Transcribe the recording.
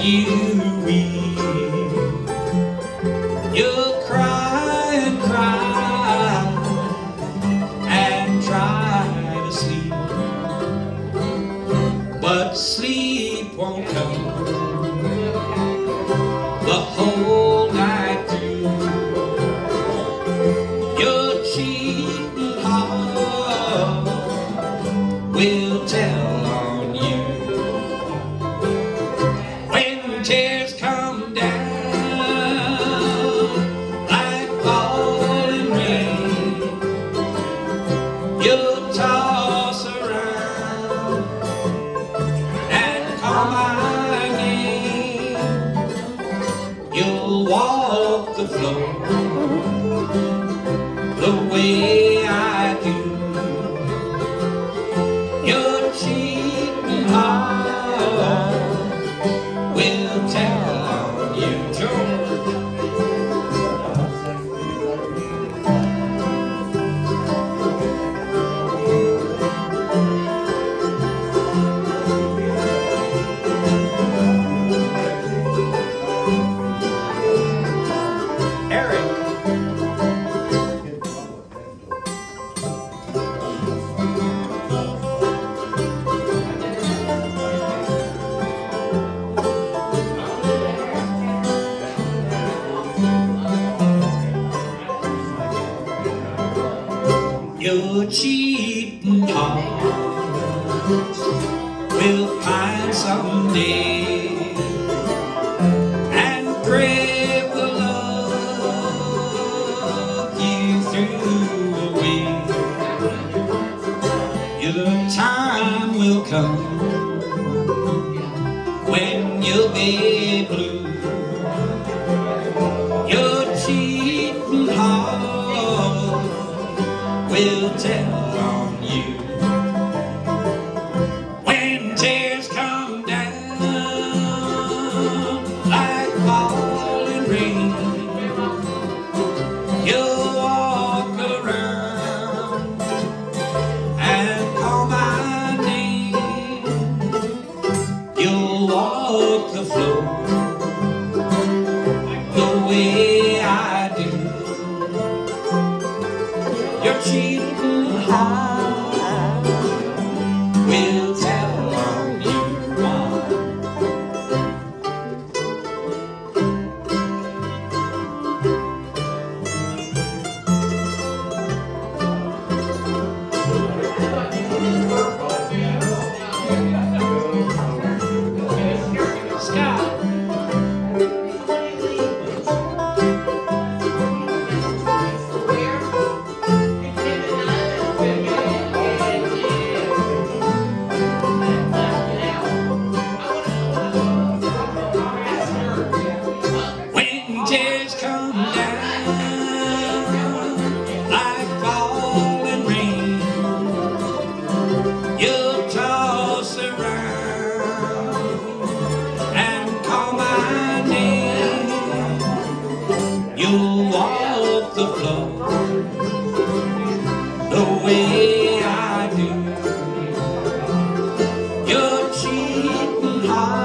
you weep. You'll cry and cry and try to sleep, but sleep won't come the whole night through. Your cheating heart will tell on you. When tears come down like falling rain, you'll toss around and call my name. You'll walk the floor the way I do. Your cheating heart will tell on you. Eric. Your cheating heart will find someday and crave the love you threw away. The time will come when you'll be blue. Your cheating heart will tell on you. When tears come down like falling rain, you'll walk around and call my name. You'll walk the floor the way I do. Your cheating heart will tell on you. Scott. Tears come down like falling rain, you'll toss around and call my name. You'll walk the floor the way I do. Your cheating heart